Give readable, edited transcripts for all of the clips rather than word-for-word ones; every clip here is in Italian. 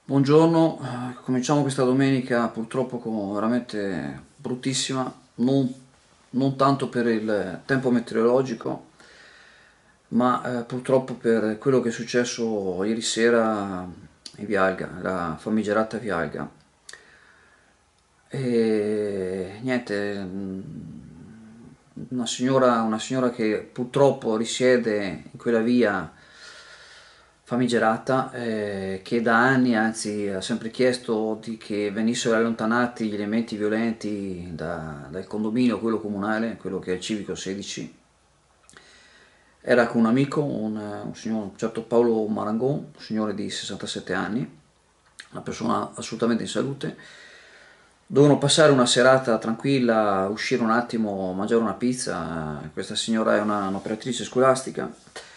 Buongiorno, cominciamo questa domenica purtroppo veramente bruttissima, non tanto per il tempo meteorologico, ma purtroppo per quello che è successo ieri sera in Vialga, la famigerata Vialga. E niente, una signora che purtroppo risiede in quella via famigerata, che da anni, anzi, ha sempre chiesto che venissero allontanati gli elementi violenti dal condominio, quello comunale, quello che è il civico 16. Era con un amico, un signore, un certo Paolo Marangon, un signore di 67 anni, una persona assolutamente in salute. Dovevano passare una serata tranquilla, uscire un attimo, mangiare una pizza. Questa signora è un'operatrice scolastica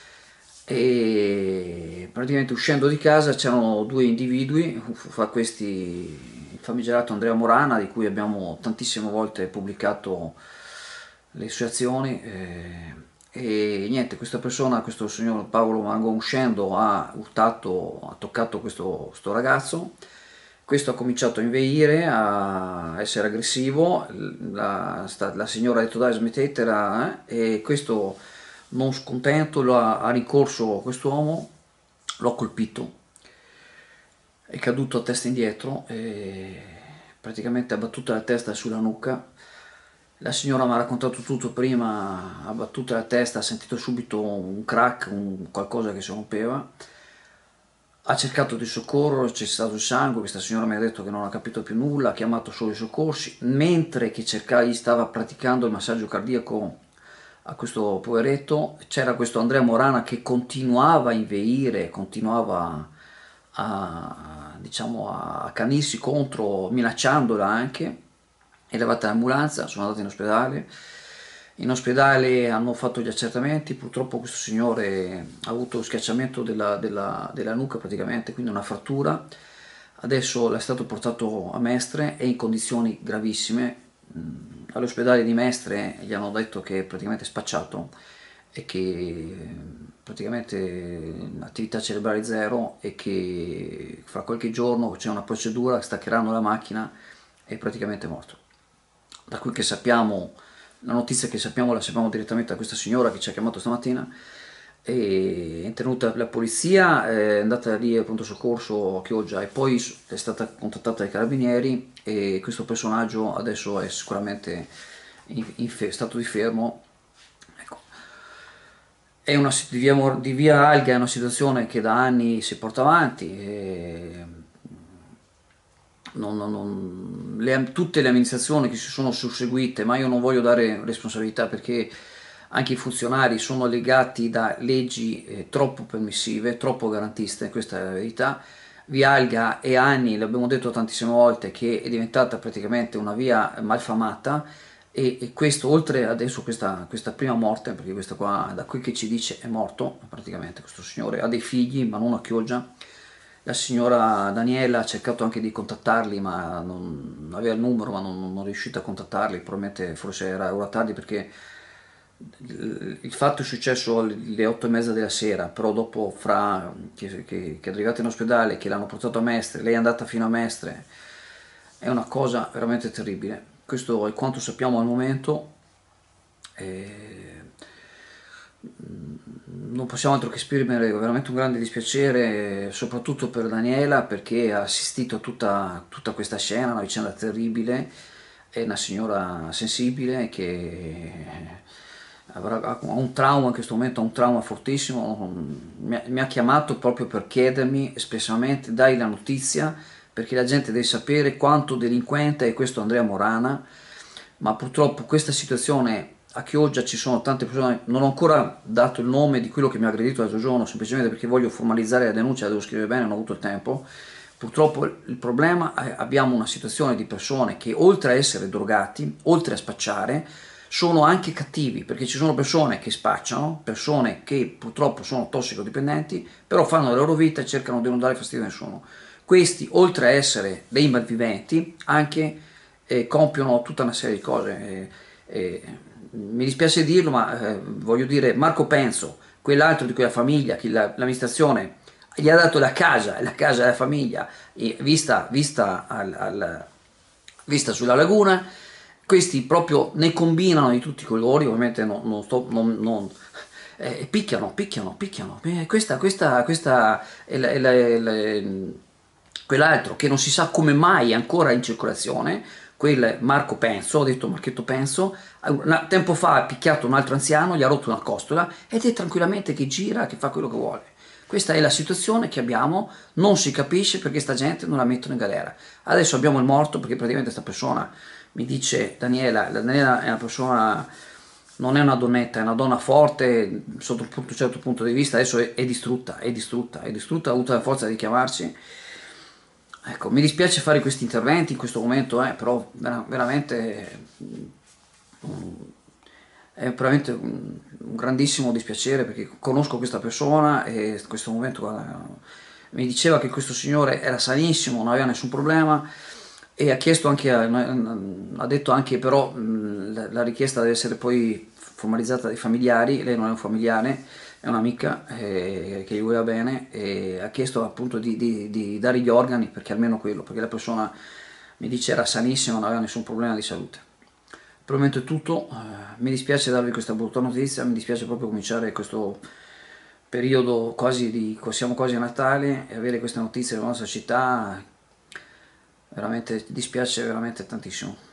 e praticamente uscendo di casa c'erano due individui, fra questi il famigerato Andrea Morana, di cui abbiamo tantissime volte pubblicato le sue azioni. E niente, questa persona, questo signor Paolo Mangon, uscendo ha urtato, ha toccato questo ragazzo. Questo ha cominciato a inveire, a essere aggressivo. La signora ha detto dai smettetela, e questo non scontento ha ricorso a quest'uomo, l'ho colpito, è caduto a testa indietro e praticamente ha battuto la testa sulla nuca. La signora mi ha raccontato tutto prima, ha battuto la testa, ha sentito subito un crack, qualcosa che si rompeva. Ha cercato di soccorrere, c'è stato il sangue, questa signora mi ha detto che non ha capito più nulla, ha chiamato solo i soccorsi, mentre che gli stava praticando il massaggio cardiaco a questo poveretto, c'era questo Andrea Morana che continuava a inveire, continuava diciamo, a accanirsi contro, minacciandola anche. È arrivata l'ambulanza, sono andati in ospedale. In ospedale hanno fatto gli accertamenti, purtroppo questo signore ha avuto schiacciamento della nuca praticamente, quindi una frattura. Adesso è stato portato a Mestre, è in condizioni gravissime. All'ospedale di Mestre gli hanno detto che è praticamente spacciato e che praticamente attività cerebrale zero, e che fra qualche giorno c'è una procedura, staccheranno la macchina e è praticamente morto. Da quel che sappiamo, la notizia che sappiamo la sappiamo direttamente da questa signora che ci ha chiamato stamattina, e è intervenuta la polizia, è andata lì al pronto soccorso a Chioggia e poi è stata contattata dai carabinieri, e questo personaggio adesso è sicuramente in stato di fermo. Ecco. Di via Alga è una situazione che da anni si porta avanti, e tutte le amministrazioni che si sono susseguite, ma io non voglio dare responsabilità perché anche i funzionari sono legati da leggi troppo permissive, troppo garantiste, questa è la verità. Via Alga è anni, l'abbiamo detto tantissime volte, che è diventata praticamente una via malfamata, e questo oltre adesso questa prima morte, perché questa qua da quel che ci dice è morto praticamente, questo signore ha dei figli ma non a Chioggia. La signora Daniela ha cercato anche di contattarli, ma non aveva il numero, ma non è riuscita a contattarli, probabilmente forse era ora tardi, perché il fatto è successo alle 8:30 della sera, però dopo che è arrivata in ospedale, che l'hanno portato a Mestre, lei è andata fino a Mestre, è una cosa veramente terribile. Questo è quanto sappiamo al momento. E non possiamo altro che esprimere veramente un grande dispiacere, soprattutto per Daniela, perché ha assistito a tutta questa scena, una vicenda terribile. È una signora sensibile che ha un trauma in questo momento, ha un trauma fortissimo. Mi ha chiamato proprio per chiedermi espressamente: dai la notizia, perché la gente deve sapere quanto delinquente è questo Andrea Morana. Ma purtroppo questa situazione a Chioggia ci sono tante persone, non ho ancora dato il nome di quello che mi ha aggredito l'altro giorno, semplicemente perché voglio formalizzare la denuncia, la devo scrivere bene, non ho avuto il tempo. Purtroppo il problema è che abbiamo una situazione di persone che, oltre a essere drogati, oltre a spacciare, sono anche cattivi, perché ci sono persone che spacciano, persone che purtroppo sono tossicodipendenti, però fanno la loro vita e cercano di non dare fastidio a nessuno. Questi, oltre a essere dei malviventi, anche compiono tutta una serie di cose. Mi dispiace dirlo, ma voglio dire, Marco Penzo, quell'altro di quella famiglia che l'amministrazione gli ha dato la casa della famiglia, vista sulla laguna. Questi proprio ne combinano di tutti i colori, ovviamente picchiano, picchiano, picchiano. Questa quell'altro che non si sa come mai è ancora in circolazione, quel Marco Penso, ho detto Marchetto Penso, tempo fa ha picchiato un altro anziano, gli ha rotto una costola ed è tranquillamente che gira, che fa quello che vuole. Questa è la situazione che abbiamo, non si capisce perché sta gente non la mettono in galera. Adesso abbiamo il morto perché praticamente questa persona mi dice Daniela è una persona, non è una donnetta, è una donna forte sotto un certo punto di vista, adesso è distrutta, è distrutta, è distrutta, ha avuto la forza di chiamarci. Ecco, mi dispiace fare questi interventi in questo momento, però veramente è veramente un grandissimo dispiacere perché conosco questa persona e in questo momento guarda, mi diceva che questo signore era sanissimo, non aveva nessun problema e ha chiesto anche, ha detto anche però la richiesta deve essere poi formalizzata dai familiari, lei non è un familiare, è un'amica che gli voleva bene e ha chiesto appunto di dare gli organi perché almeno quello, perché la persona mi dice era sanissima, non aveva nessun problema di salute. Per il momento è tutto, mi dispiace darvi questa brutta notizia, mi dispiace proprio cominciare questo periodo quasi siamo quasi a Natale e avere queste notizie nella nostra città veramente dispiace veramente tantissimo.